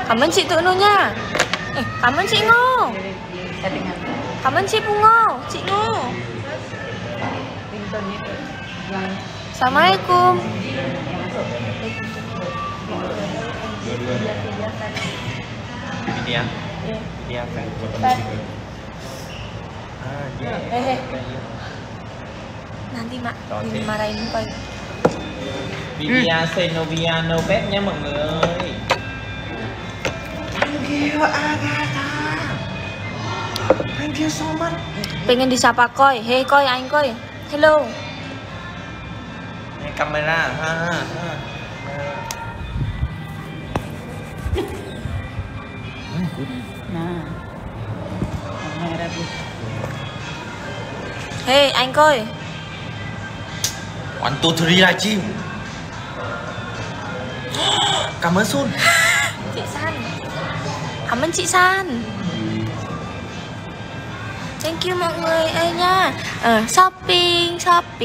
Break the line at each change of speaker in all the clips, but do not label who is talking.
Kamen chị tụi nó nha. Kamen chị Ngô. Kamen chị Ngô, chị Ngô. Assalamualaikum.
Dia. Dia kan.
Nanti mak dimarahin coi.
Via Senovia Nobet nha mọi người. Thank you Agatha. Thank you so much.
Pengen disapa Koi. Hey Koi, anh Koi. Hello.
Này camera ha.
Nah.
Hey anh Koi.
1, 2, 3 livestream. Cảm ơn Sun.
Chị San. Cảm ơn chị San. Thank you mọi người ơi nha. Shopping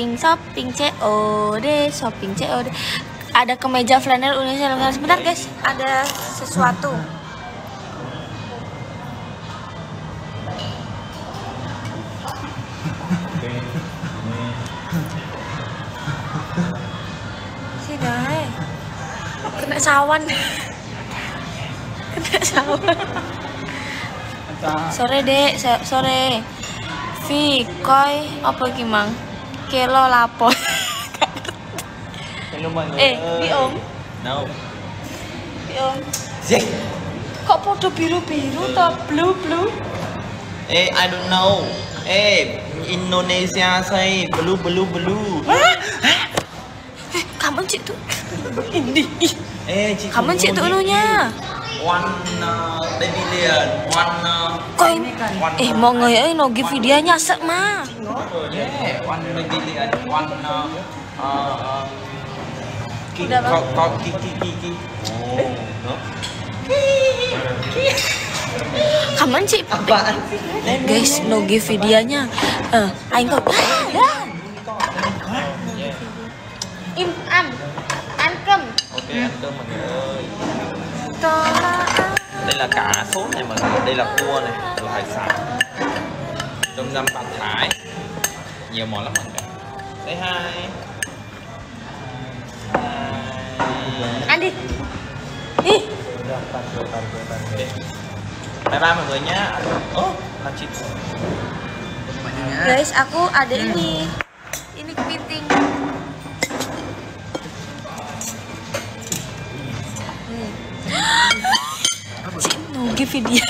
COD, shopping COD. Ada kemeja flanel Indonesia lengan. Sebentar guys, ada sesuatu. Sih guys. Kena sawan. Kena sawan. Sore dek, sore. Vi, Koi, apa gimang? Kelo lapo.
Hello mọi người ơi.
Đi ốm.
No.
Đi ốm.
Gì?
Kok podo biru-biru toh blue?
I don't know. Indonesia say blue.
Cảm ơn chị tụi. Ini.
Chị
Cảm ơn chị tụi nó nha.
One baby lion,
Coi. Mọi người ơi, nó cái videonya sợ mà.
Yeah, one baby lion, one
Udah, Bang.
Kiki.
Cảm ơn chị.
Apaan?
Guys, nó cái videonya. Anh Koi. Im ăn cơm.
Ok, ăn cơm mọi người ơi. Đây là cá sốt này mọi người, đây là cua này, rồi hải sản, trong răm bạc thái, nhiều món lắm mọi người. Say hi.
Ăn đi. Đi.
Bye bye mọi người nhá. Là chị.
Guys, aku ada ini. Ini kepiting. Chị Nogi video.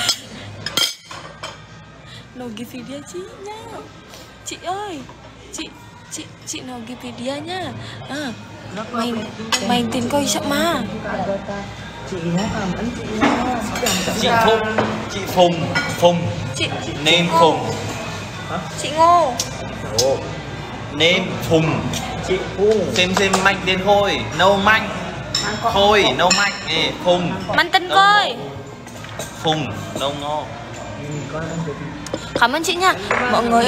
Nogi video chị nha. Chị ơi, chị Nogi video nha. Main tin Koi sợ mà.
Chị
Phùng. Name Phùng.
Chị Ngô.
Name Phùng. Chị Phùng. Xem mạnh đến thôi. No mạnh. Thôi, no mạnh. Phùng.
Mantan Koi.
Phùng, no ngô.
Cảm ơn chị nha. Mọi người.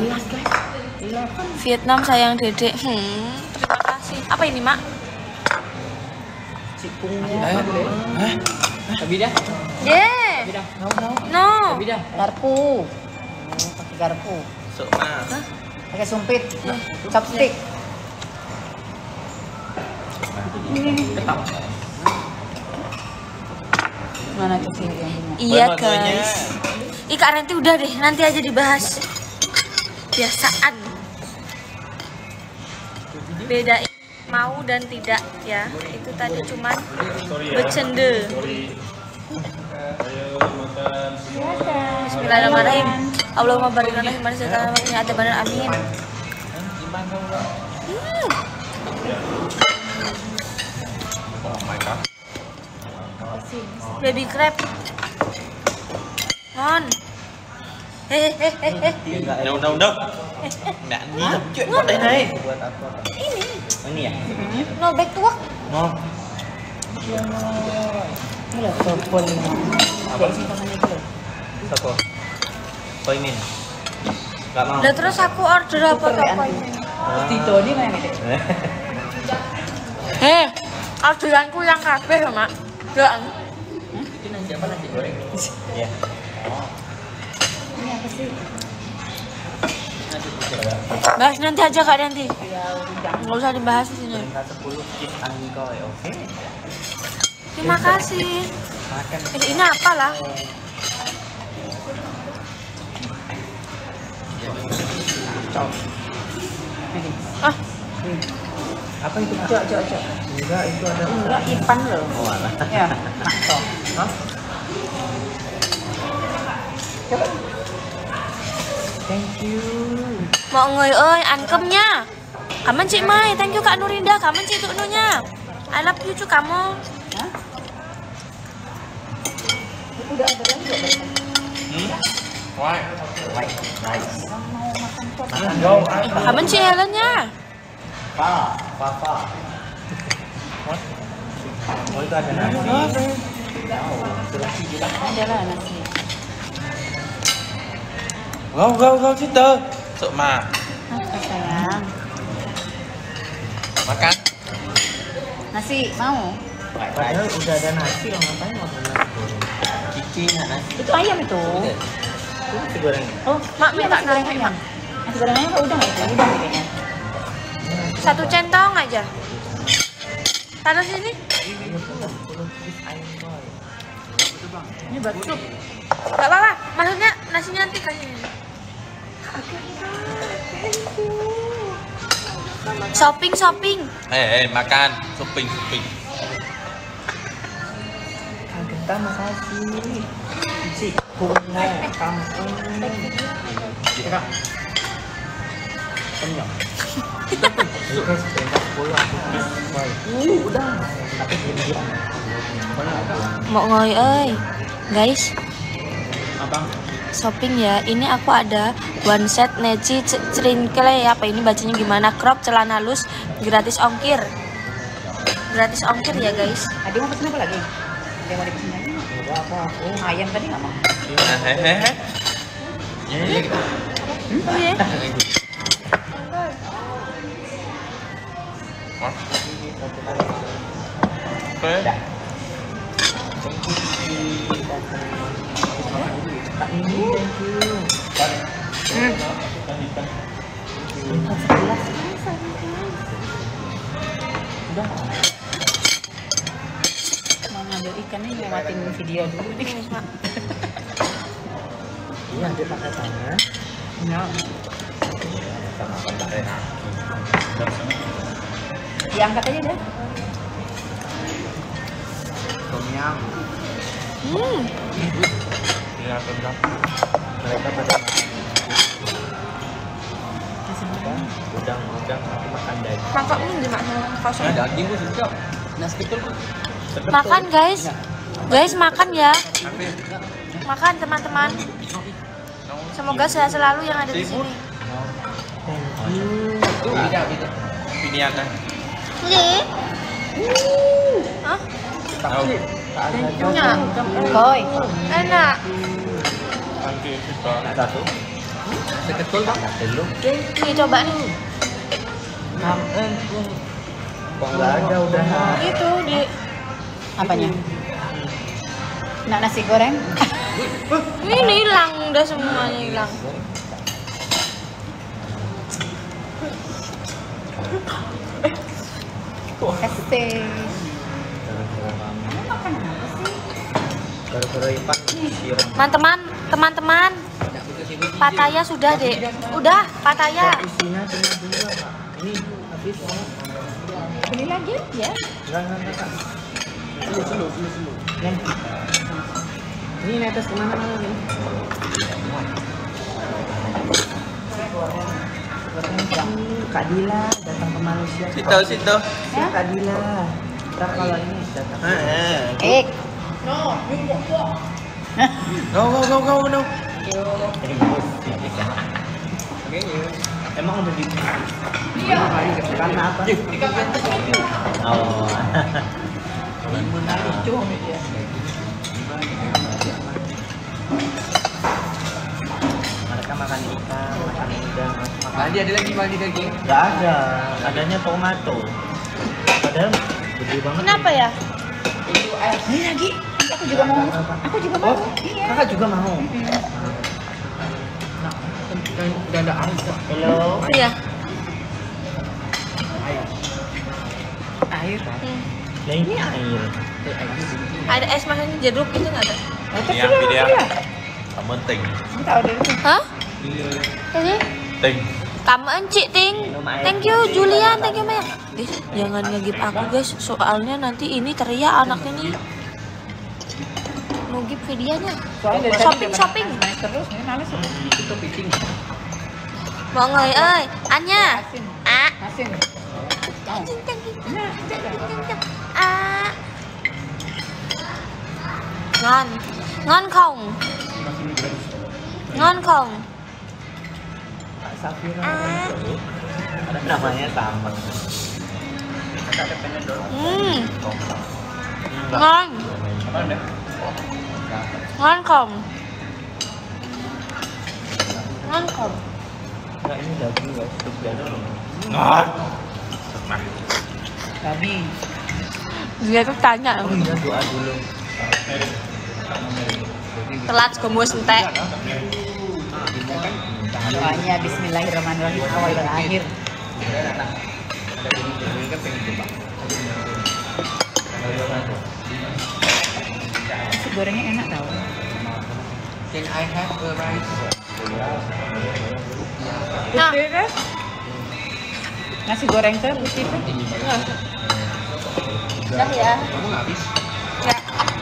Việt Nam sayang Dede. Terima kasih. Apa ini, Mak?
Chị Phùng nha. Tapi dah.
Yeah.
Tapi dah.
No.
Tapi dah. Garpu. Pakai garpu.
Sợ ma.
Pakai sumpit. Chopstick. Ketam. Mana tuh sih yang punya?
Iya guys. Kak nanti udah deh, nanti aja dibahas. Biasaan. Bedain mau dan tidak ya. Itu tadi cuman bercanda. Bismillahirrahmanirrahim. Allahumma barik lana fi ma razaqtana ada benar amin.
Oh my god.
Baby crab. Ngon.
Đâu. Mẹ đi làm chuyện con đây này. Ini ya?
No back tuak.
Ngon.
Ini loh, sopol.
Apa
sih namanya itu?
Satu. Koimin. Gak mau.
Lah terus aku order apa kok?
Tito ini mana nih?
Orderanku yang kabeh, Mak. Doang.
apa nasi goreng? Iya.
Ini apa sih?
Bahas nanti aja Kak nanti.
Ya udah.
Nggak usah dibahas di sini.
10 kit angkoy, oke.
Terima kasih.
Makan.
Ini apa lah?
Ini.
Ah,
Apa itu? Cok. Enggak, itu ada.
Enggak, Ipan loh.
Oh, alah.
Ya, nakto.
Hah?
Coba. Thank you.
mọi người ơi, ăn cơm nha. Cảm ơn chị Mai, thank you Kak Nurinda, cảm ơn chị Tụ Nu nha. I love you, chú cảm ơn.
Hah? Udah ada lagi ya?
Why?
Orang mau makan kok.
Cảm ơn chị Helen nha.
Fa. What? Oh, itu ada nasi.
Ada lah nasi.
Go, sister. Sợ mà.
Apa sayang?
Makan.
Nasi mau?
Padahal udah ada nasi, lo ngapain mau nasi goreng? Cici nasi.
Itu ayam itu.
Itu nasi goreng.
Oh,
Mak
iya,
minta
nasi goreng ayam. Nasi goreng ayam apa udang itu? Udang kayaknya.
Satu centong aja. Taruh sini.
Ini buat sup.
Gak apa-apa, maksudnya nasinya nanti kasih ini. Shopping.
Makan. Shopping.
Kita makasih. Si kuno kampung. Kira. Kenyang. Udah.
Mọi người ơi, guys,
Abang.
shopping ya. Ini aku ada one set neci cerinkle, apa ini bacanya gimana? Crop celana halus gratis ongkir. Gratis ongkir ya guys.
Ada mau pesen apa lagi? Ada mau dipesan lagi? Enggak apa. Oh, ayam tadi nggak mau.
Oh ya.
Mau ngambil ikannya mau matiin video dulu nih.
Iya, dia pakai tangan.
Ya.
Sama pakai kaki.
Diangkat aja deh.
Tom yum. Iya, tom yum. Mereka pada udang aku makan daging.
Mangkok ini dimakan kosong.
Daging gua suka. Nasi ketul gua.
Makan guys. Guys makan ya. Makan teman-teman. Semoga sehat selalu yang ada di sini.
Pinian kan.
Ini. Hah?
Tahu.
Punya.
Koi.
Enak.
Nanti kita satu. Nasi ketul bang. Telur.
Nih coba nih.
Nggak ada udah.
Itu di
Apanya? Nak nasi goreng?
ini hilang, udah semuanya hilang.
Kasih. Kamu makan apa sih?
Gara-gara Ipan
Teman-teman, Pataya sudah dek. Udah, Pataya.
isinya cuma 2 Kak. Ini habis mau.
Beli lagi ya?
Enggak Kak. Dulu. Nih. Ini netes kemana-mana nih. Kak Dila datang ke Malaysia. Situ.
Ya?
Kak Dila. Ntar kalau ini datang. Go. Emang udah di. Iya. Karena apa? Oh.
Lucu ya.
Mereka makan ikan, makan udang, makan.
Tadi ada lagi bagi daging.
Nggak ada, adanya tomato. Padahal gede banget.
Kenapa ya?
Ini lagi. Aku juga mau. Aku juga mau. Iya.
Kakak juga mau.
Udah ada air.
Hello.
Iya.
Air.
Nah ini air.
Ada es makannya jeruk itu nggak ada?
Iya, video. Cảm ơn Tình.
Kita order itu.
Hah? Tadi?
Tình.
Cảm ơn chị Ting. Thank you Julian, thank you Maya. Guys, jangan ngegip aku guys, soalnya nanti ini teriak anaknya nih. Mau gip videonya.
Soalnya dari
Shopping,
tadi
shopping.
naik terus, ini males.
Itu piting.
Mọi người ơi, ăn nha.
Asin.
À.
Asin.
À. Ngon. Ngon không? Ngon không?
Safira.
À.
Namanya sama.
Ngon. Ngon không? Ngon không?
Nah ini daging guys, daging.
Ngon. Nah,
Babi.
Dia tuh tanya.
Oh iya doa dulu.
Telat gemus entek.
Doanya Bismillahirrahmanirrahim awal dan akhir. Nasi gorengnya enak tau.
Can I have the rice?
Nah,
Putih kan? Nasi goreng tuh putih kan?
udah ya.
Kamu nggak habis?
Ya.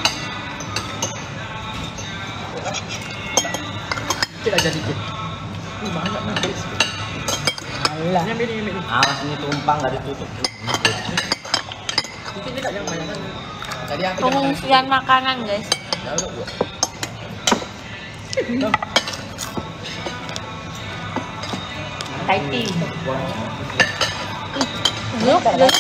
Tidak jadi dikit. Ini banyak nih.
Alah.
Ini. Awas ini tumpang nggak ditutup. Ini tidak yang banyak. Tadi aku
Pengungsian makanan guys.
Ya udah buat.
Thai tea.
Jeruk, jeruk.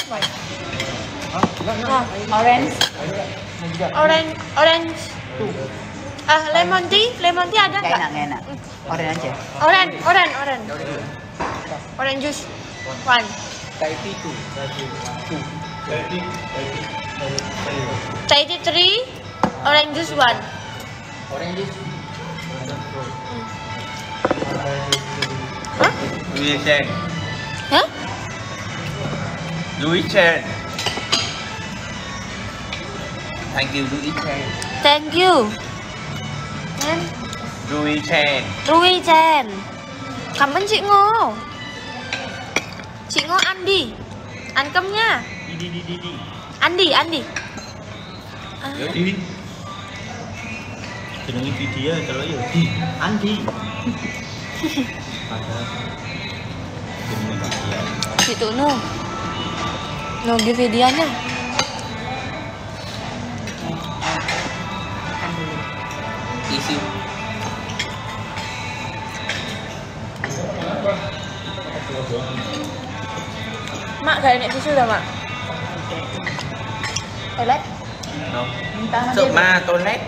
Nah,
Orange.
orange. Ah, lemon tea ada
Gak
nggak?
enak, gak enak. Orange aja.
Orange. Orange juice. One.
Thai tea tuh.
Thai tea 3, orange juice 1.
Orange.
Hah?
Louis Chen.
Hah?
Louis Chen. Thank you Louis Chen.
Thank you. And
Louis Chen.
Rui Chen. Cảm ơn chị Ngô. Chị Ngô ăn đi. Ăn cơm nha.
Đi.
Ăn đi. À.
Đi.
Jenenge video kalau ya di Andi. Padahal jenenge dia.
Chị tụ nô. Nô cái videonya.
Makan dulu.
Tisu.
Mak gak enak tisu dah mak. Toilet.
No.
Minta nanti.
Sợ ma toilet.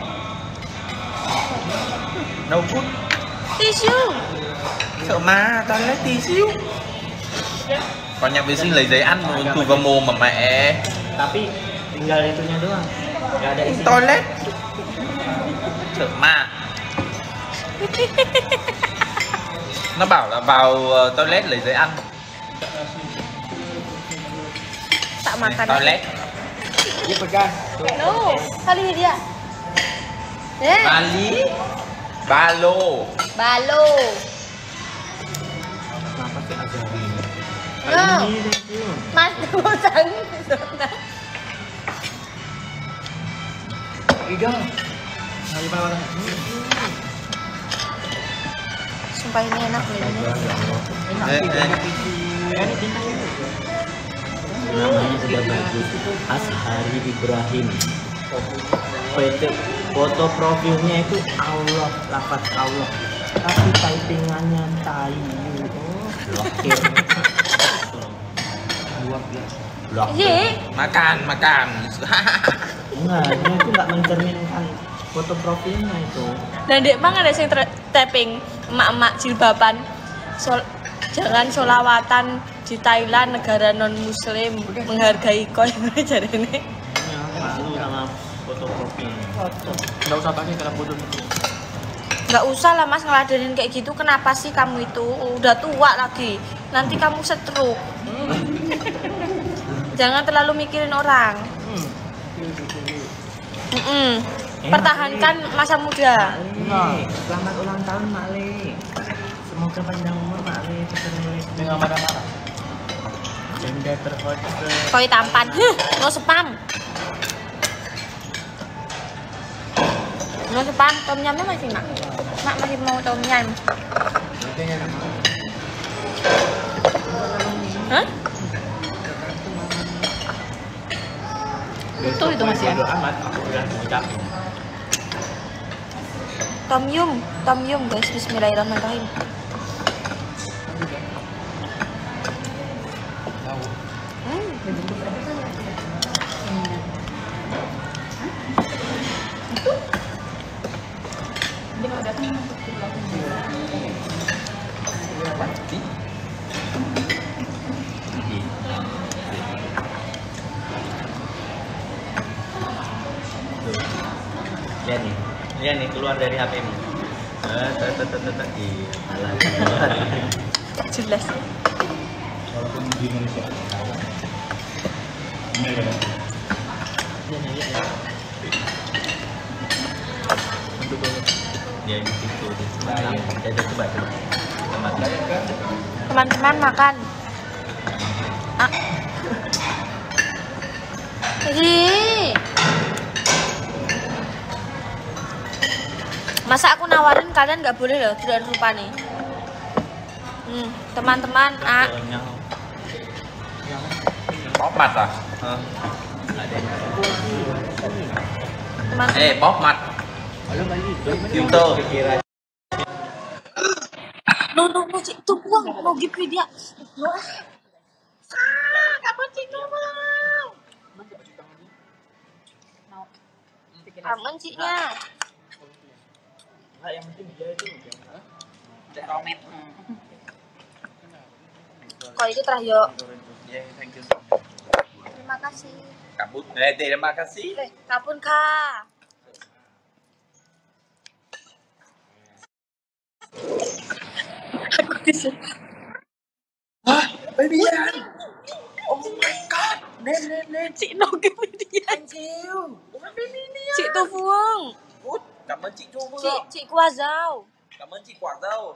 No food.
Tisu.
Sợ ma toilet tí xíu. Còn nhà vệ sinh lấy giấy ăn rồi tụi vào mồm mà mẹ.
Tapi tinggal itunya doang. Enggak ada isi.
Toilet. Sợ ma. Nó bảo là vào toilet lấy giấy ăn.
Tak
Này,
makan.
toilet.
Dia pegang.
No. Kali dia. Eh.
Bali. Ba lô.
Balo.
Kenapa sih Azari ini?
No.
Ini thank you.
Mas Dusan.
Iga. Hari bawah.
Sumpah ini enak loh ini.
Ini bintang itu. Namanya sudah bagus. Ashari Ibrahim. Foto profilnya itu Allah, lafaz Allah. Tapi typingannya tayu. Oh, blokir. Blokir.
Iya.
Makan.
Enggak, dia itu enggak mencerminkan foto profilnya itu.
Dan dek mang ada yang tapping emak-emak jilbaban. Jangan solawatan di Thailand, negara non muslim, menghargai koin jadi ini.
Malu sama
Fotokopi.
Foto. Nggak usah pakai kalau foto itu.
Nggak usah lah mas ngeladenin kayak gitu. Kenapa sih kamu itu? Udah tua lagi. Nanti kamu stroke. Jangan terlalu mikirin orang. Pertahankan masa muda.
Selamat ulang tahun Mak Le. Semoga panjang umur Mak Le. Dengan marah-marah. Benda terhormat.
Koi tampan. No spam. No spam. Tom yumnya masih mak. Mak masih mau tom yum. Hah?
Itu masih ya.
Amat aku udah ngucapin.
Tom yum guys. Bismillahirrahmanirrahim.
Lihat nih keluar dari HP-mu.
Jelas.
Walaupun di Indonesia. Ini ya.
Ya di situ. Coba.
Teman-teman makan. Ih. Masa aku nawarin kalian nggak boleh loh, tidak rupa nih. Teman-teman,
Bóp mặt à?
teman.
Bóp mặt. Filter.
No, Cik, tuh buang, mau give dia. Kamu Cik, aman Ciknya.
Yang penting dia itu
Romet.
Kok itu terakhir.
Yeah, thank you.
Terima kasih.
Kabut. Terima kasih.
Kapun Kak. Aku bisa.
Baby-an. Oh my god. Lên.
Chị nấu cái video.
Thank you.
Chị Tô Phương.
Good. Cảm ơn chị Thu Phương.
Chị Qua Dao.
Cảm ơn chị Quả Dâu.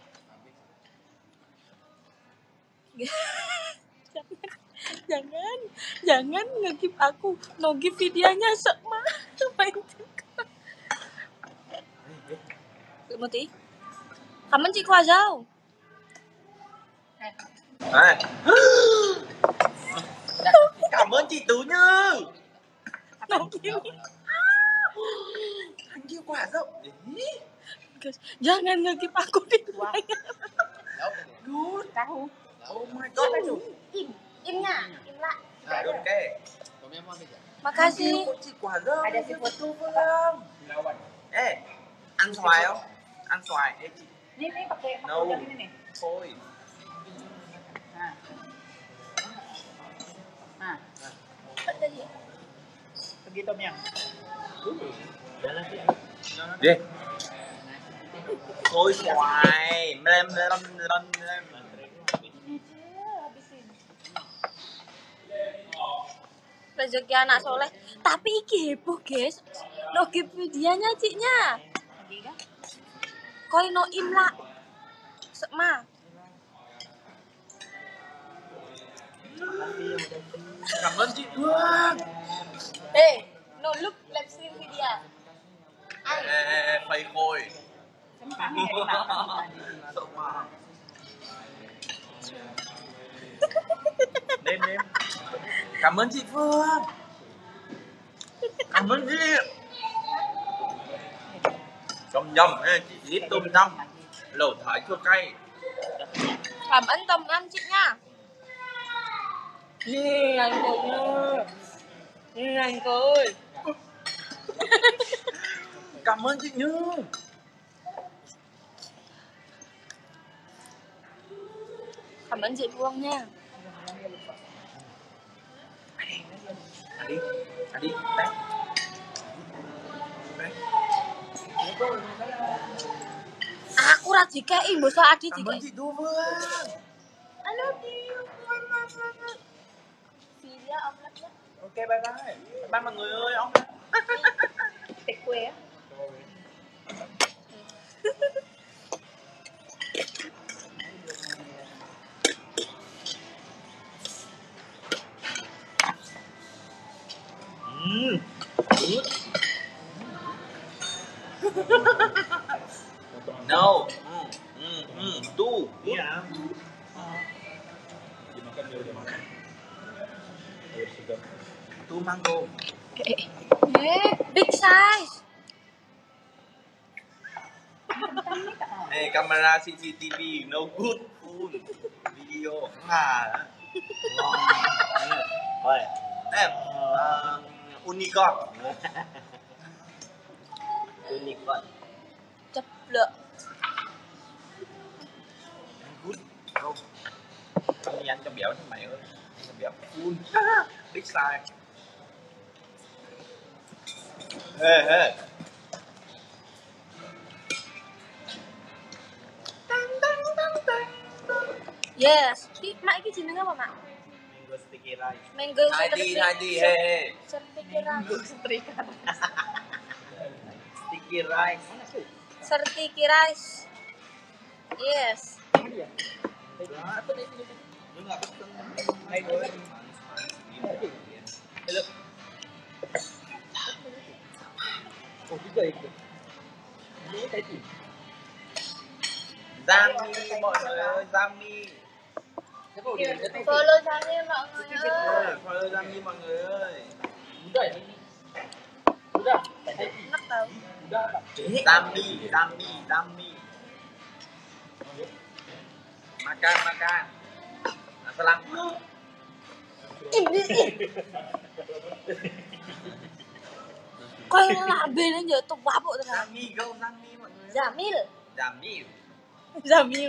Jangan nge-give aku. No give videonya sama. Main juga. Một tí. Cảm ơn chị Qua Dao.
Cảm ơn chị Tú Như.
No give.
Thank you Quả Dâu.
Jangan nge-give aku di videonya.
Good.
Tahu.
Oh my god.
Imnya. Imla.
Ok.
Makasih.
Thank you chị Quả Dâu.
Ada si
Thu Phương. Ăn xoài không? Ăn xoài. Chị.
Ini pakai
No.
udang ini nih.
Thôi.
Nah,
Tadi.
pergi Tom yang.
Đi. Thôi xoài. Lem.
Rezeki anak soleh. Tapi iki heboh guys. No give videonya Ciknya. Koi no imla. Sekma.
Cảm ơn chị Phương.
No look livestream video.
Phây khôi.
Kami dari mana?
Lên. Cảm ơn chị Phương. Cảm ơn chị. Tôm yum, chị ít tôm yum. Lẩu thái chua cay.
Cảm ơn Tầm Anh chị nha. Anh cười.
Cảm ơn chị Như.
Cảm ơn chị Phương nha.
Đi. Test.
ora dikeki, mbok sak adi
Cảm ơn
dikeki.
chị Thu Phương.
I love you. Filia omelet ya.
Ok, bye bye. Bye bye mọi người ơi. Ông
Take away á.
No. Tu.
Iya. Dimakan dia udah makan. Air segar.
Tu mango.
Big size.
Hey, kamera CCTV, no good full video. À.
Thôi.
Em, unicorn.
Unicorn.
Ceplok.
Good. Không. Không đi ăn cho béo thôi mày ơi. Cho béo full. Big size. Hey.
Yes. Mak iki jenenge apa, Mak?
Mango sticky rice.
Mango
Heidi, hey.
sertifikat.
Sticky rice.
Sertiki rice. Yes.
Lu nggak pesen. Hai gue. Hello.
Oh, juga itu. Ini tadi.
Zami mọi người ơi, Zami.
Follow Zami mọi người ơi.
Follow Zami mọi người ơi.
Udah ini. Udah.
Enak tau.
Zami. Makan. Assalam.
Coi labene giờ tua bộ thế nào.
Zami, go Zami mọi người.
Jamil.
Jamil.
Jamil.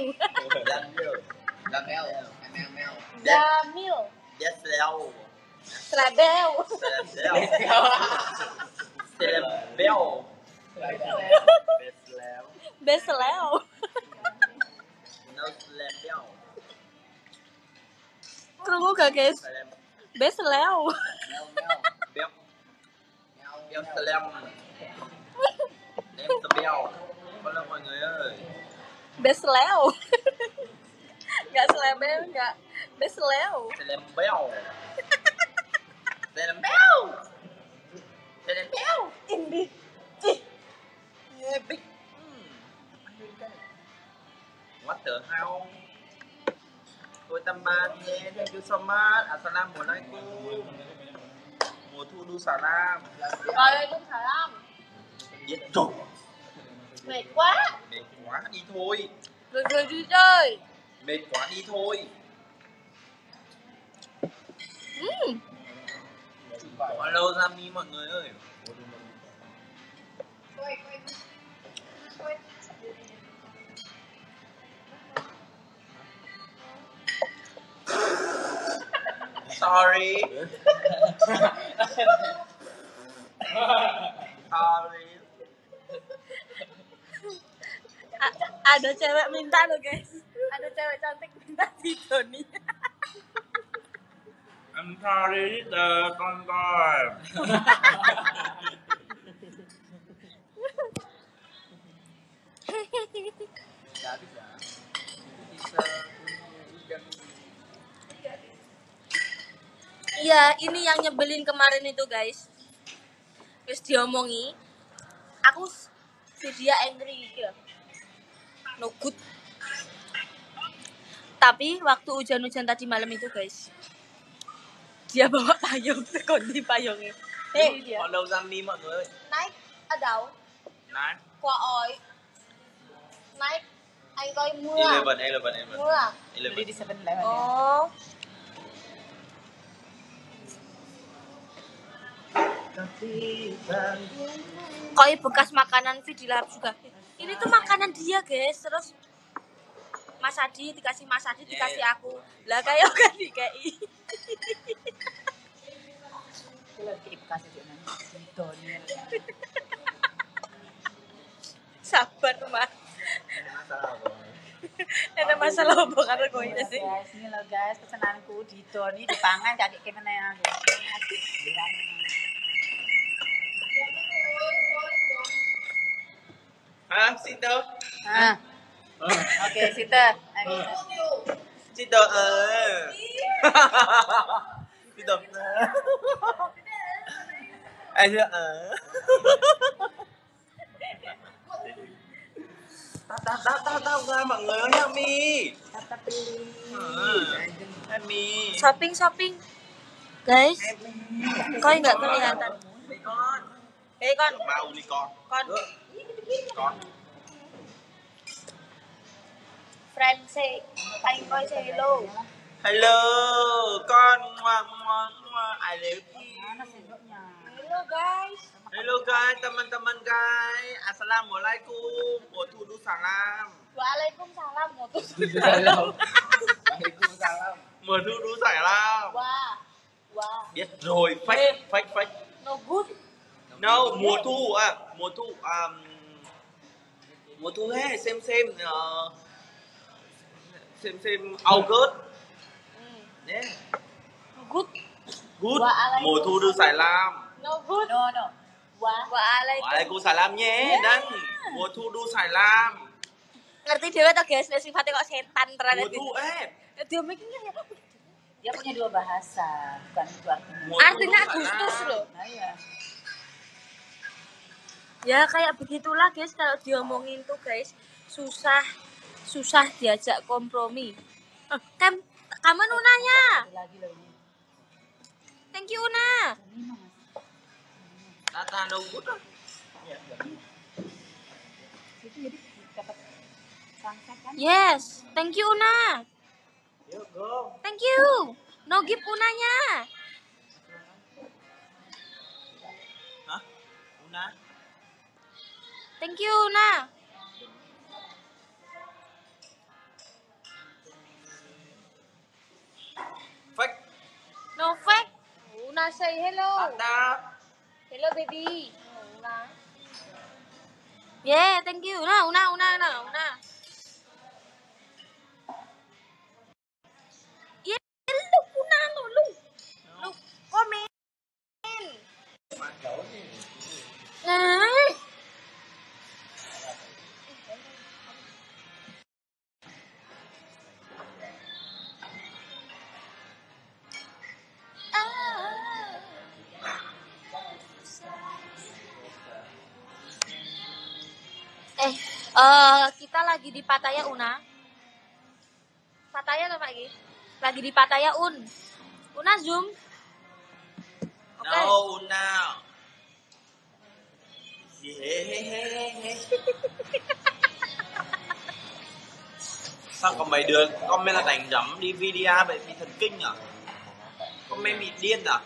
Jamil.
Yes, Leo.
Trebel.
Celebel.
Besleo.
No Celebel.
Krungu gak guys? Besleo.
Bel. Bel Celeb. Em Celebel. Follow mọi người ơi.
Besleo. Gak selebel, gak. Besleo.
Celebel.
Ini.
Yeah, big. What the hell? Tôi Tâm Ban nhé, thank you so much. Assalamualaikum. Mùa thu đu salam.
Waalaikumsalam.
Biết rồi.
Mệt quá.
Mệt quá đi thôi.
Rồi đi chơi.
Mệt quá đi thôi. Hello Zami mọi người ơi. Sorry. Sorry.
Ada cewek minta loh guys. Ada cewek cantik minta si Joni.
I'm sorry con coi.
Iya, ini yang nyebelin kemarin itu guys. Terus diomongi, aku si dia angry gitu. No good. Tapi waktu hujan-hujan tadi malam itu guys, dia bawa payung, sekondi payungnya. Dia.
Follow Zami mọi người ơi.
Naik ở đâu?
Này.
Qua oi. Naik, anh coi mưa.
11.
Mưa.
Beli di 7-Eleven ya.
Oh. Koi bekas makanan V dilahap juga. Ini tuh makanan dia guys. Terus Mas Adi dikasih Mas Adi dikasih aku. Lah kayak kan dikei.
Lagi kasih dia nanti. Donir.
Sabar Mas.
Masalah apa?
Masalah apa karo kowe sih?
Guys, ini loh guys, pesananku Dito nih dipangan kakek gimana ya?
Hah, situ.
Oke, Sita.
Situ. Situ. Ayo. Tao ra mọi người ơi, help me. Help me.
Shopping. Guys, kau nggak kelihatan. Hei con.
Mau đi con. Con.
Friend say, anh coi say hello.
Hello, con. I love you.
Hello guys.
Hello guys, teman-teman guys. Assalamualaikum. Waalaikumsalam.
Waalaikumsalam.
Mùa thu đu giải lam.
Wow.
Biết rồi, fake.
No good.
No, mùa thu hết, xem August. Yeah.
Good.
Good. Mùa thu đu giải lam.
No good.
No.
Waalaikumsalam nhé. Dan mùa thu đu giải lam.
Ngerti dhewe to guys, nek sifatnya kok setan terus.
Mùa thu
Dia mikirnya ya.
Dia punya dua bahasa, bukan itu artinya.
Artinya Agustus loh.
Nah, iya.
Ya kayak begitulah guys, kalau diomongin tuh guys, susah diajak kompromi. Kamu Unanya.
Lagi loh ini.
Thank you Una.
Tata no good.
Itu jadi dapat sunset kan?
Yes, thank you Una.
Yuk, go.
Thank you. No give Unanya.
Hah? Una?
Thank you Una.
Fake.
No fake. Una say hello.
Tata.
Hello baby. Una. Yeah, thank you. Una. Yeah, look Una, look. Comment. Này. Kita lagi di Pattaya Una. Pattaya atau Pak Gi? Lagi di Pattaya Una zoom. Oke.
No, Una. Yeah. Sao còn mày được comment là đánh đấm đi video vậy, bị thần kinh à? Comment bị điên à?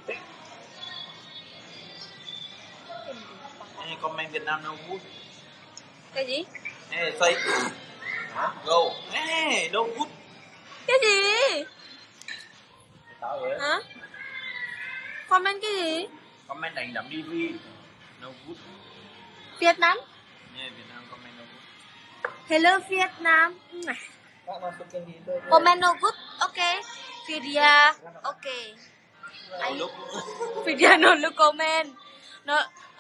Ê, comment Việt Nam no good.
Cái gì?
Ê, say. Go. Ê, no good.
Cái gì?
Tao rồi.
Hả? Comment cái gì?
Comment đánh đấm đi vi. No good.
Việt Nam?
Ê, Việt Nam comment no good.
Hello Việt Nam.
Kak masukin di itu.
Comment no good. Oke. Vidya. Oke.
No look.
Vidya no look comment. No.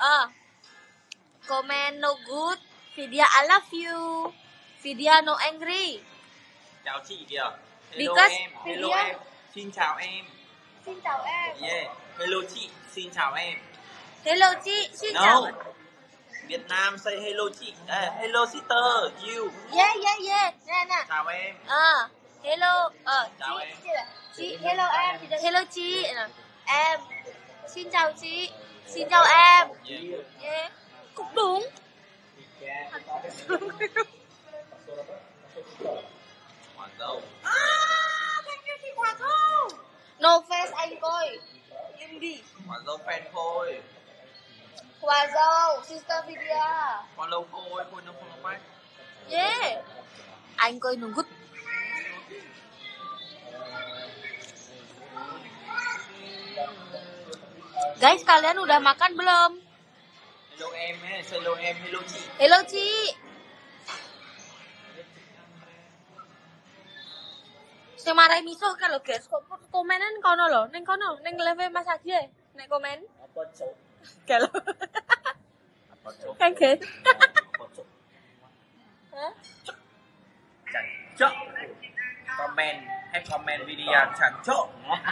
Comment no good. Vidya I love you. Vidya no angry.
Chào chị kìa. Hello
Because
em. Hello
Vidya-
em. Xin chào em.
Xin chào em.
Yeah. Hello chị. Xin chào em.
Hello chị. Xin
No.
chào.
Việt Nam say hello chị. Hello sister. You.
Yeah. Nè.
Chào em.
Hello.
Chào
Chị.
em.
Chị. Hello em. Hello chị. Em. Xin chào chị. Xin chào em.
Yeah.
Yeah. Cũng đúng.
Hoàn dâu.
Thank you chị Hòa Thu. No face anh coi. Im đi.
Hoàn dâu fan Khôi.
Hòa dâu. Sister Vidya.
Follow Khôi. Khôi no follow back.
Yeah. Anh coi nó good. Guys, kalian udah makan belum?
Hello em. Hello em. Hello chị.
Hello chị. Sing marai misuh kan lho, guys. Kok komenan kono lho, ning kono, ning live Mas Adi ae. Nek komen.
Apa cok?
Kalau.
Apa cok?
Kan guys.
Apa cok?
Hah?
Cok. Komen, komen video chẳng cok.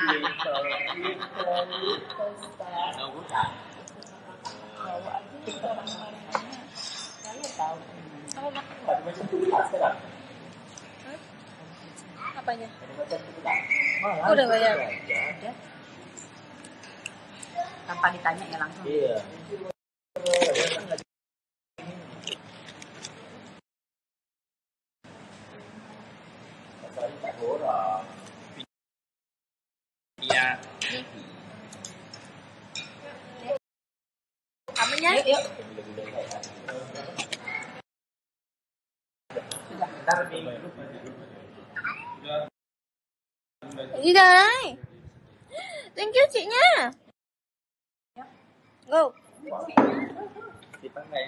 Apanya? Udah bayar.
Tanpa ditanya ya langsung.
Iya. Iya.
Apanya?
Yuk.
Iya. Thank you Ciknya. Go.
Dipan nggak ya?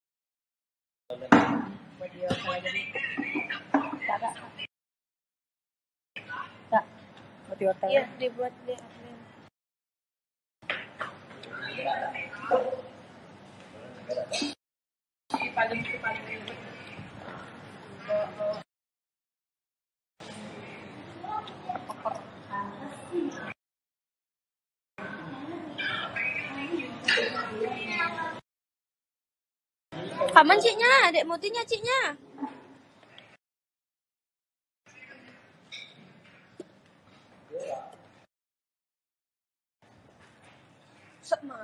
Video saya jadi. Tak. Video hotel.
Iya, dibuat di admin. Kapan Ciknya? Adek mutinya Ciknya. Sama.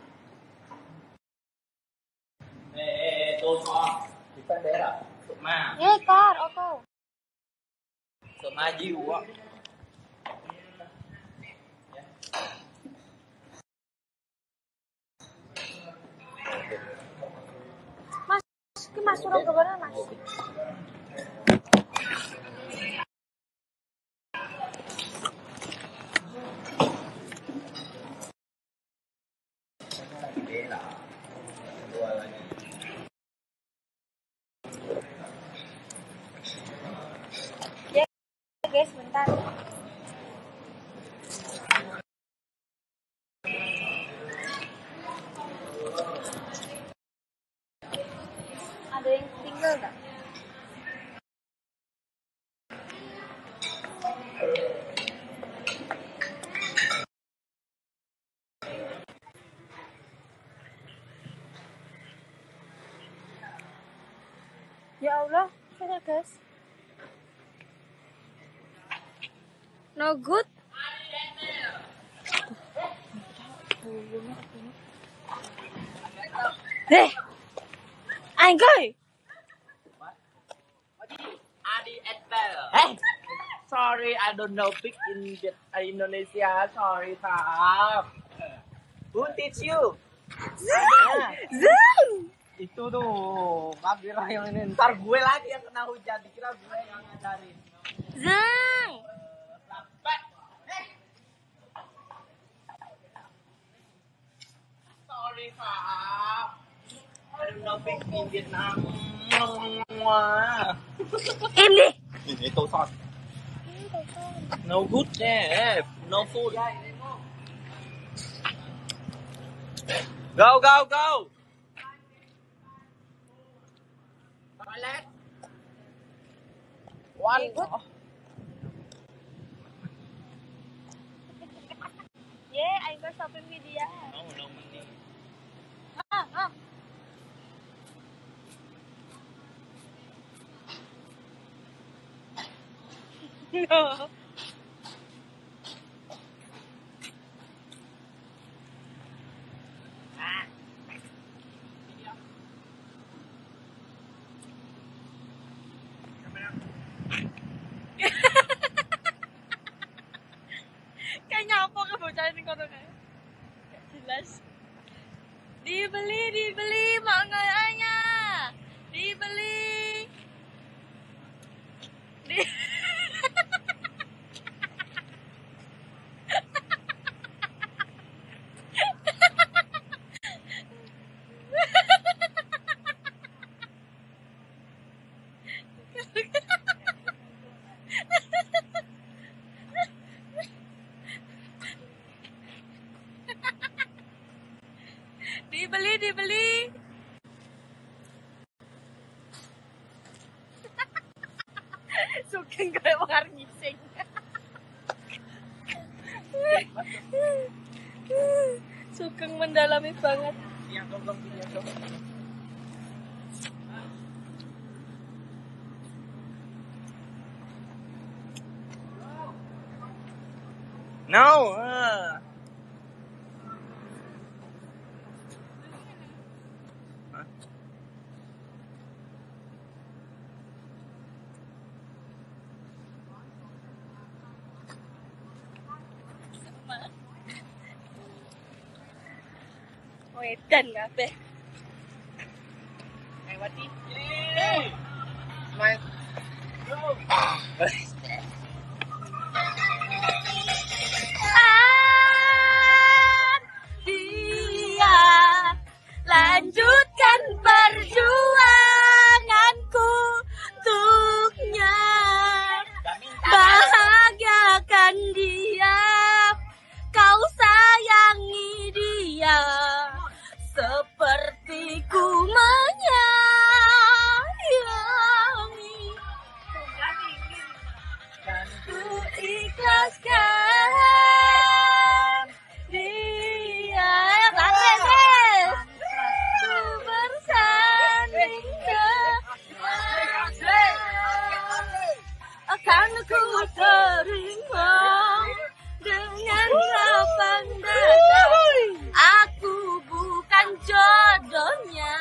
Tôi cho. Dipan daerah. Sukma.
Ye, kar, auto.
Sukma Jiu á.
Mas suruh ke mana, Mas? Ya, guys, bentar. Ada yang tinggal nggak? Ya Allah, sudah guys. No good. Anggoy.
Adi Edel. Sorry, I don't know speak in Indonesia. Sorry, Pak. Who teach you?
Zoom.
Itu tuh, kira yang ini. Ntar gue lagi yang kena hujan. Dikira gue yang ngajarin.
Zang.
Sorry, Pak. I don't know speak in Vietnam.
Im đi.
Ito son. No good there. No food. Go, go, go. Toilet. One.
Yeah, anh có shopping with dia.
No, no money.
No. Kayaknya apa kebocarin kono kayak jelas. Dibeli maknanya. Dibeli. Dibeli. Sugeng kayak wong arep ngising. Sugeng mendalami banget.
No.
Wedan kabeh.
Lewati.
Dia lanjutkan perjuanganku untuknya, bahagiakan dia, kau sayangi dia sepertiku menyayangi. Ku ikhlaskan dia, ku bersanding akan ku terima dengan lapang dada. Aku bukan jodohnya.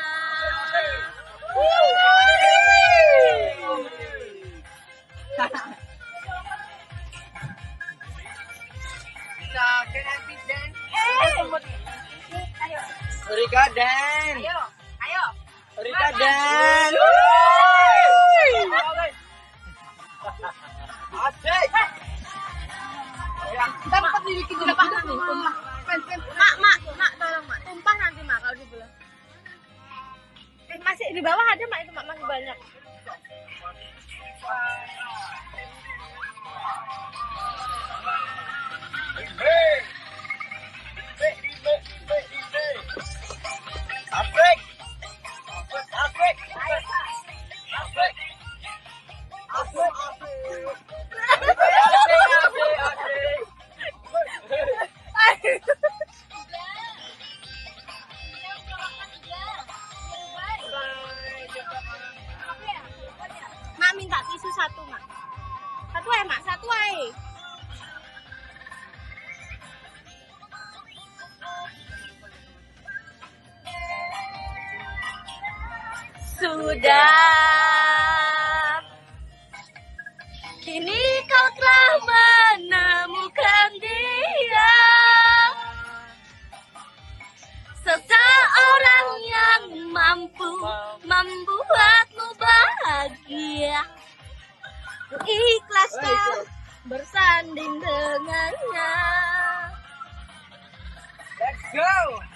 Rika Dan.
Ayo.
Rika Dan. Asik.
Tempat dibikin tumpah nanti. Mak, tolong mak. Tumpah nanti mak kalau dibelah. Masih di bawah ada mak, itu mak masih banyak. Mak minta tisu satu mak. Satu aja mak, satu aja. Sudah, kini kau telah menemukan dia, seseorang yang mampu membuatmu bahagia. Ku ikhlaskan bersanding dengannya.
Let's go.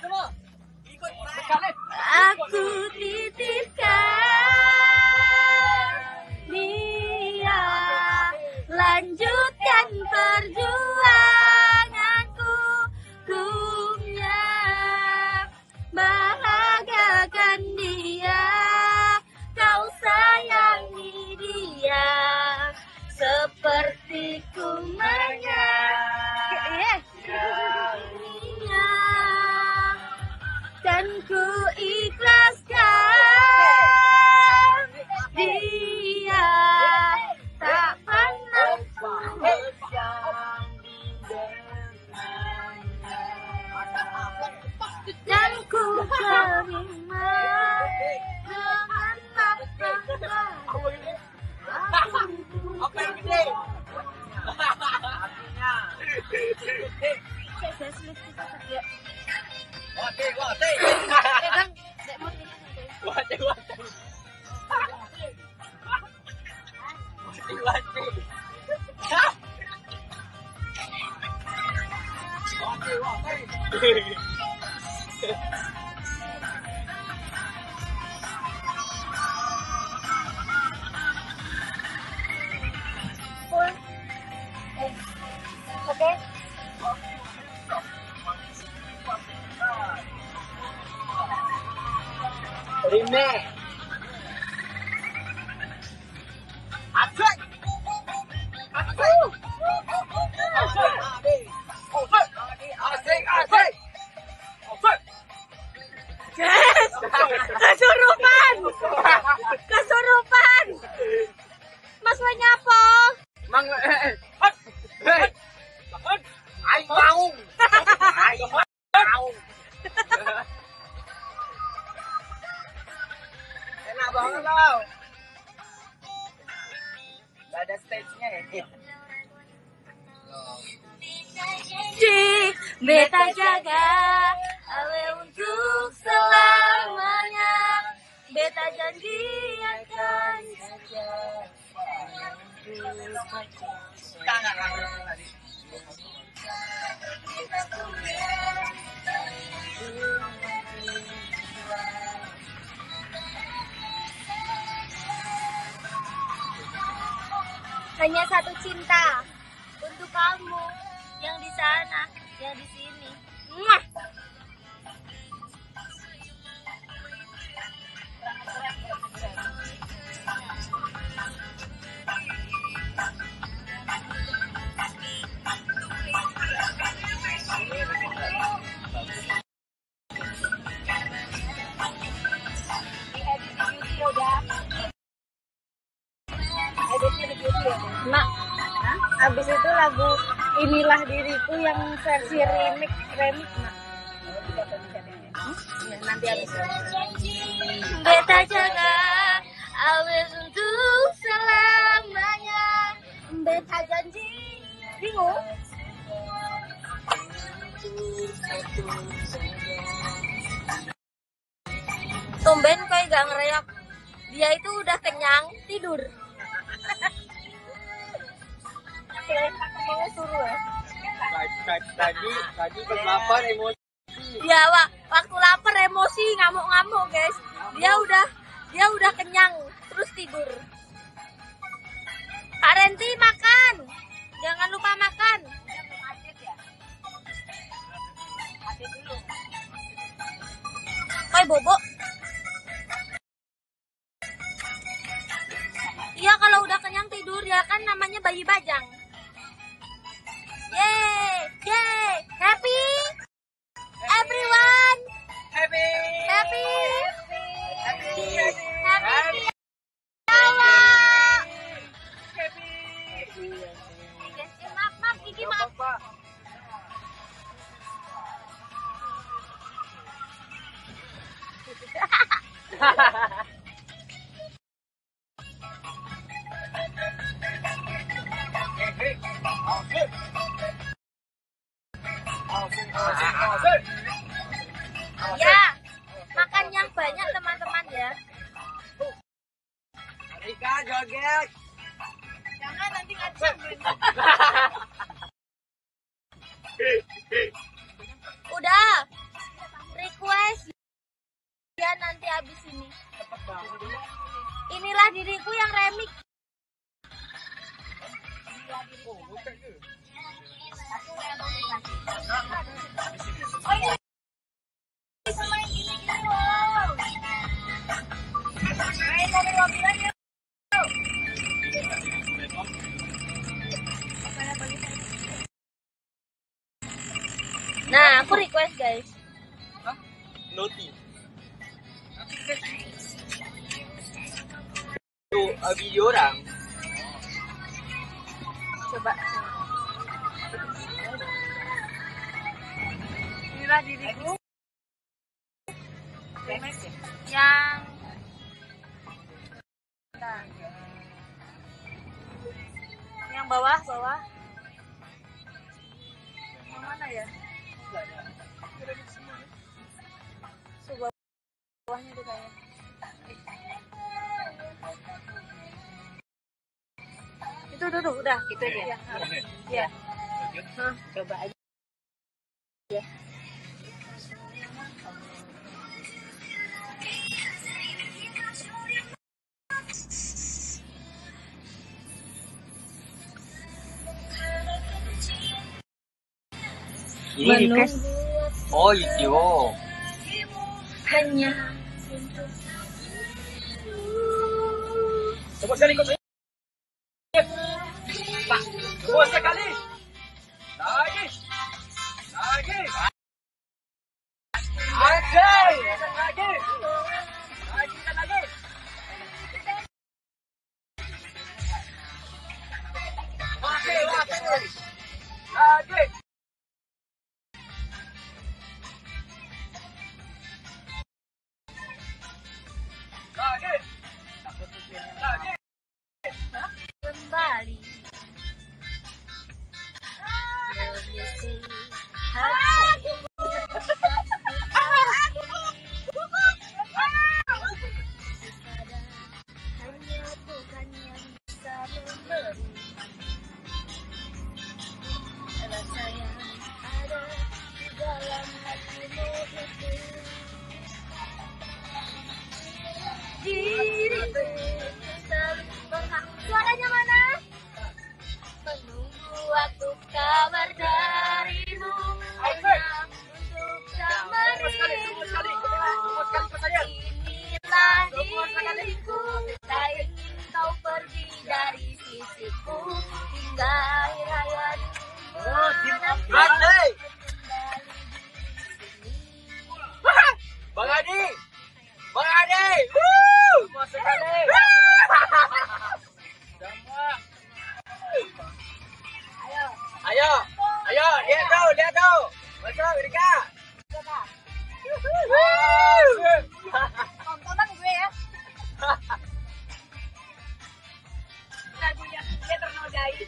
Aku titipkan dia, lanjutkan perjuanganku untuknya, bahagiakan dia, kau sayangi dia sepertiku menyayanginya, dan ku ikhlaskan dia tak pernah dan ku terima dengan lapang dada.
Oke, gede. Rime. Asik. Asik. Asik. Asik.
Yes! Kesurupan! Kesurupan! Mas mau nyapa?
Mang hei. Aing mau. Aing mau. Enak banget loh. Gak ada stage-nya ya.
Beta jaga awe untuk selamanya. Beta janji akan jaga. Hanya satu cinta untuk kamu yang di sana, yang di sini. Mwah! Mak, abis itu lagu Inilah Diriku yang versi remix, Mak. Nanti abis Beta jaga awet untuk selamanya. Beta janji. Bingung? Tumben kok gak ngereok. Dia itu udah kenyang, tidur. Suruh ya.
Tadi pas lapar emosi.
Ya, waktu lapar emosi, ngamuk-ngamuk, guys. Dia udah kenyang, terus tidur. Kak Renti makan. Jangan lupa makan. Koi bobo. Iya, kalau udah kenyang tidur ya kan namanya bayi bajang. Yeay, yeay, happy, everyone,
Happy.
happy,
Happy.
happy, awak.
Happy.
Maaf, Kiki maaf. Ya, makan yang banyak teman-teman ya.
Rika joget.
Jangan nanti ngacang. Udah, request ya nanti abis ini. Inilah Diriku yang remix. Oh ini sama yang gini-gini loh. Main mobil-mobilan yuk. Nah, aku request guys.
Noti. Itu video orang.
Coba. Inilah Diriku. Yang yang bawah. Yang mana ya? Bawahnya tuh kayak. Itu udah.
Itu aja.
Iya.
Coba aja.
Ini request. Oh, itu.
Hanya untuk
Semua sekali kau. Pak, semua sekali. Lagi. Lagi. Lagi. Lagi. Lagi dan lagi. Lagi. Lagi. Lagi. Lagi. Lagi.
Kembali mengisi hanya Tuhan yang bisa memberi rasa yang ada di dalam hatimu itu. Diriku selalu suaranya mana? Menunggu waktu kabar darimu hanya untuk tak merindu. Inilah diriku, tak ingin kau pergi dari sisiku hingga akhir hayatku menanti.
Bang Adi. Bang Adi. Semua sekali. Semua. Ayo. Ayo, lihat tuh. Masuk, Rika.
Tontonan gue ya. Lagunya dia ternodai.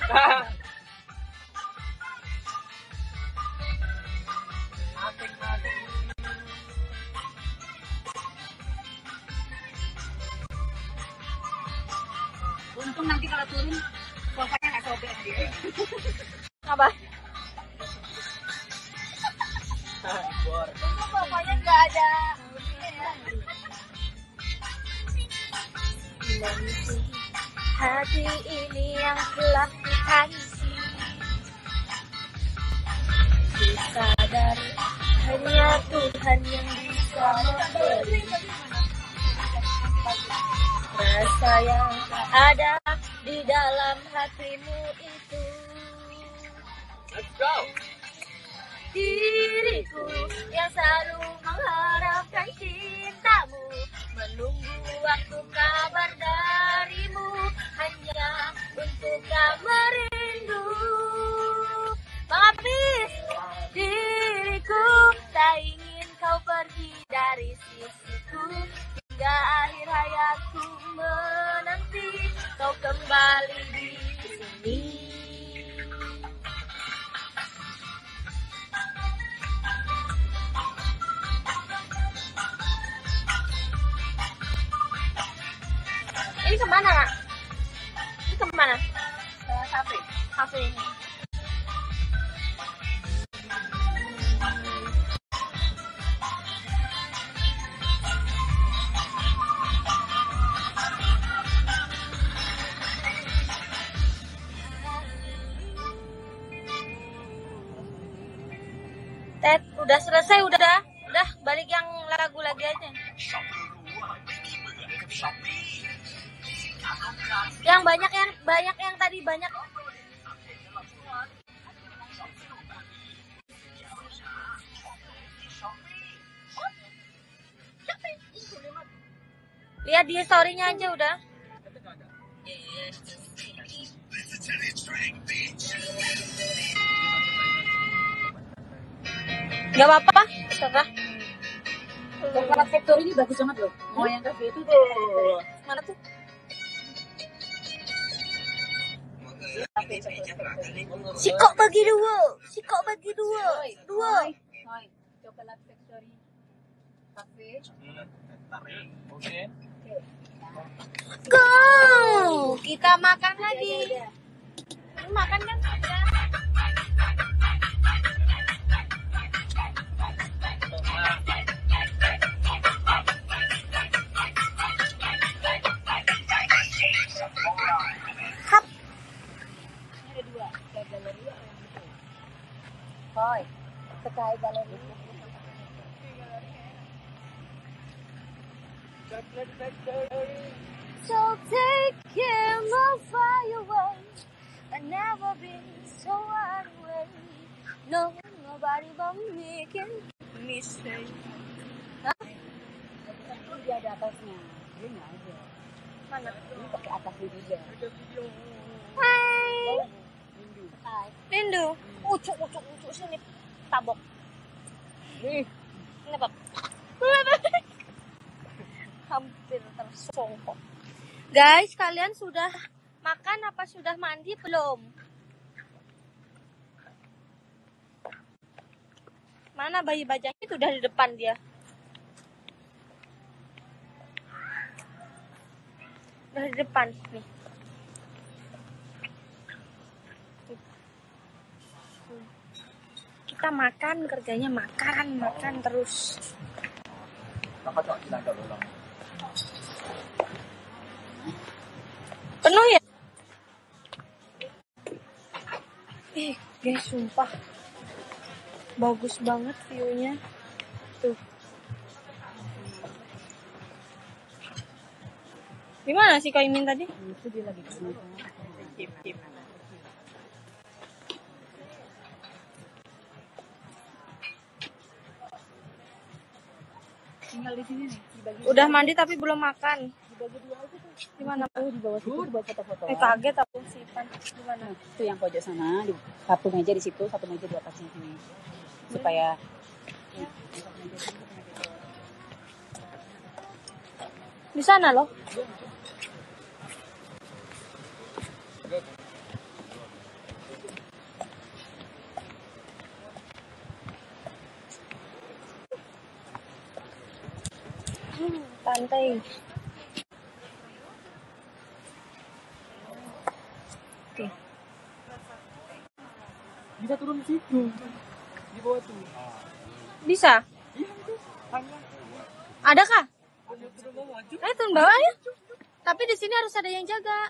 Untung nanti kalau turun sofanya nggak sobek dia.
Apa? Untung pokoknya nggak ada. Mengisi hati ini yang telah kutanisi, disadar hanya Tuhan yang bisa memberi rasa yang ada di dalam hatimu itu.
Let's go.
Diriku yang selalu mengharapkan cintamu, menunggu waktu kabar darimu hanya untuk tak merindu. Bang Apis, diriku tak ingin kau pergi dari sisiku hingga akhir hayatku menanti kau kembali di sini. Ini kemana, Nak? Ini kemana? Ke kafe. Kafe ini. Ted, udah selesai, udah balik yang lagu lagi aja. Yang banyak yang tadi banyak. Lihat di story-nya aja udah. Gak apa-apa, terserah.
Coklat Factory ini bagus banget loh. Mau yang kafe itu tuh.
Mana tuh? Sikok bagi dua.
Hoi. Coklat Factory Cafe.
Oke.
Go! Kita makan lagi. Makan kan? Hap.
Ada dua. Galeri apa? Hoi. Sekai galeri.
So take him far away. I never been so away. No, nobody but me can miss me.
Dia ada atasnya. Dia nggak ada.
Mana?
Ini pakai atasnya juga.
Hai.
Hai.
Lindu. Ucuk sini. Tabok.
Nih.
Ini apa? Hampir tersongkok. Guys, kalian sudah makan apa sudah mandi belum? Mana bayi bajanya itu udah di depan dia. Udah di depan nih. Kita makan, kerjanya makan terus. Penuh ya? Guys, sumpah bagus banget view-nya. Tuh. Gimana sih Kak Imin tadi?
Itu dia lagi kesini. Tinggal di sini nih.
Udah mandi tapi belum makan.
Dibagi dua aja tuh.
Gimana?
Oh, di bawah situ buat foto-foto.
Kaget aku simpan. Gimana?
Itu yang pojok sana, di satu meja di situ, satu meja di atasnya sini. Supaya
Di sana loh. Pantai. Oke.
Bisa turun di situ. Di bawah tuh.
Bisa? Ada kah? Turun bawah ya. Tapi di sini harus ada yang jaga.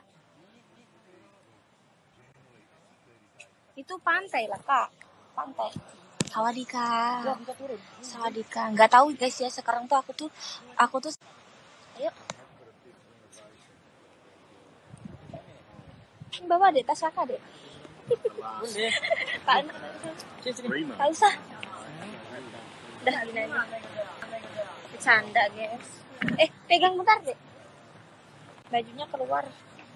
Itu pantai lah Kak. Pantai. Sawadika. Sawadika. Nggak tahu guys ya, sekarang tuh aku tuh ayo. Bawa deh tas kakak deh. Tak usah. Udah gini aja. Bercanda guys. Pegang bentar deh. Bajunya keluar.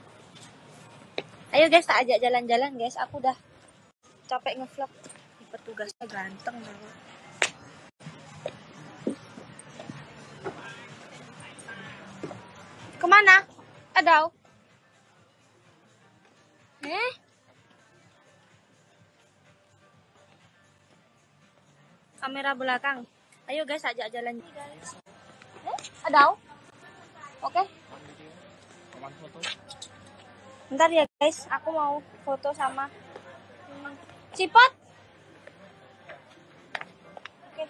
Ayo guys, tak ajak jalan-jalan guys. Aku udah capek ngevlog. Petugasnya ganteng banget. Kemana? Adau. Kamera belakang. Ayo guys, ajak jalan. Adau. Oke. Bentar ya guys, aku mau foto sama Cipot. Oke.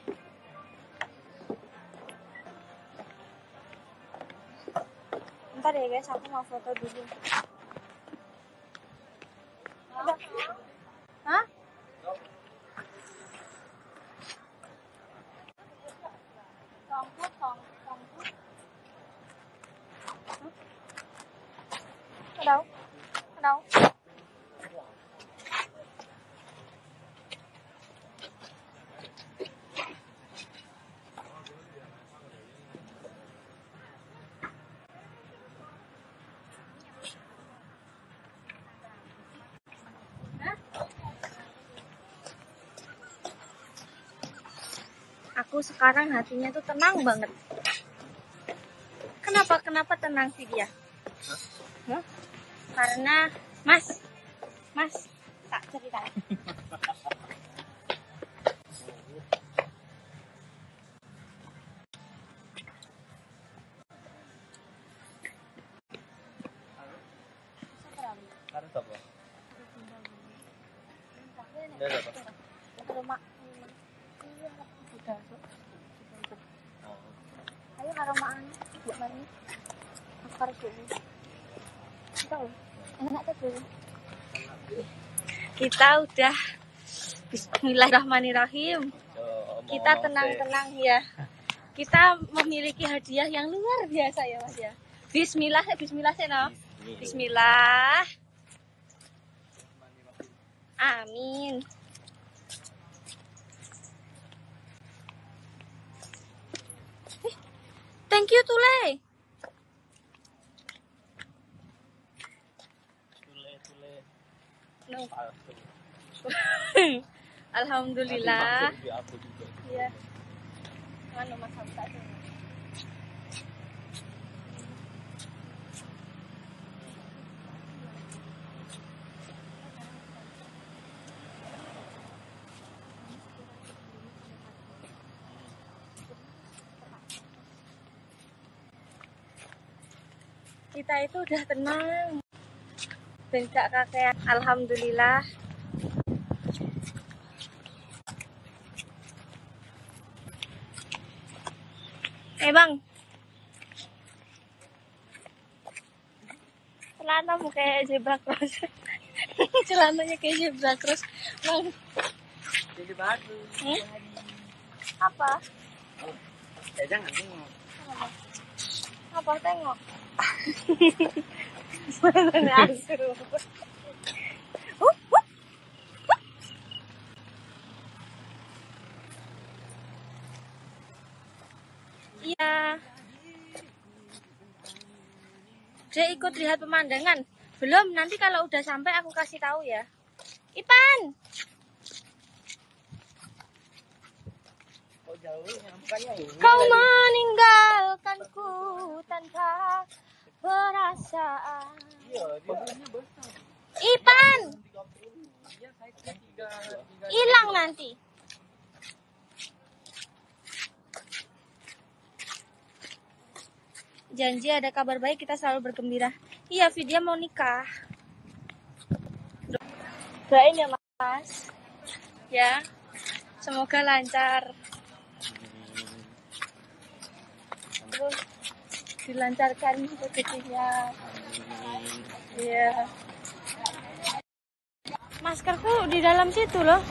Bentar ya guys, aku mau foto dulu. Ada. Hah? Đâu? Ở đâu? Aku sekarang hatinya tuh tenang banget. Kenapa tenang sih dia? Hah? Karena Mas tak cerita.
Harus apa?
Ayo karomaan buat mari. Apa dulu? Tahu. Enak tuh. Kita udah Bismillahirrahmanirrahim. Kita tenang-tenang ya. Kita memiliki hadiah yang luar biasa ya Mas ya. Bismillah, bismillah Seno. Bismillah. Amin. Thank you Tule. No. Alhamdulillah. Iya. Mana Mas Hamzah? Kita itu udah tenang dan gak kakean. Alhamdulillah. Bang, celanamu kayak zebra cross. Celananya kayak zebra cross. Bang,
Jadi bagus.
apa?
Ya jangan tengok.
Apa tengok? Mana asu? Iya. Dia ikut lihat pemandangan. Belum, nanti kalau udah sampai aku kasih tahu ya. Ipan. Kau meninggalkanku tanpa perasaan. Ipan. Hilang nanti. Janji ada kabar baik, kita selalu bergembira. Iya, Vidya mau nikah. Doain ya Mas. Ya, semoga lancar. Terus dilancarkan rezekinya. Iya. Maskerku di dalam situ loh.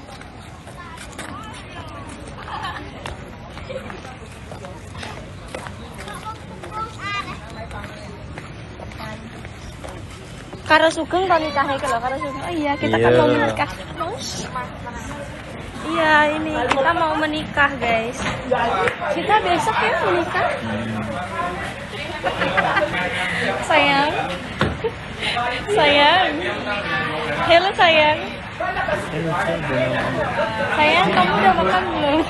Karo Sugeng kan nikahnya kalau Karo Sugeng. Oh iya, kita kan mau menikah. Iya, ini kita mau menikah, guys. Kita besok ya menikah. Sayang. Sayang. Halo sayang. Sayang, kamu udah makan belum?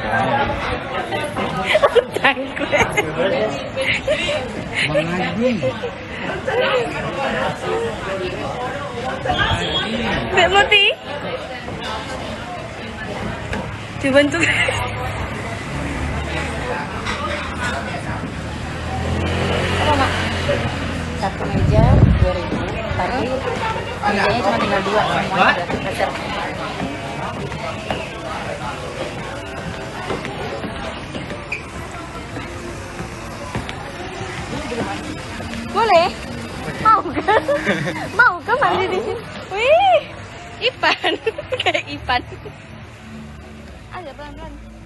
Utang gue. Mbak Muti dibantu. Apa Mak?
Satu meja 2.000, tapi mejanya cuma tinggal 2, semuanya udah reserve.
Boleh? Mau kan? Mau kan mandi di sini? Wih, Ipan. Kayak Ipan. Ayo pelan-pelan.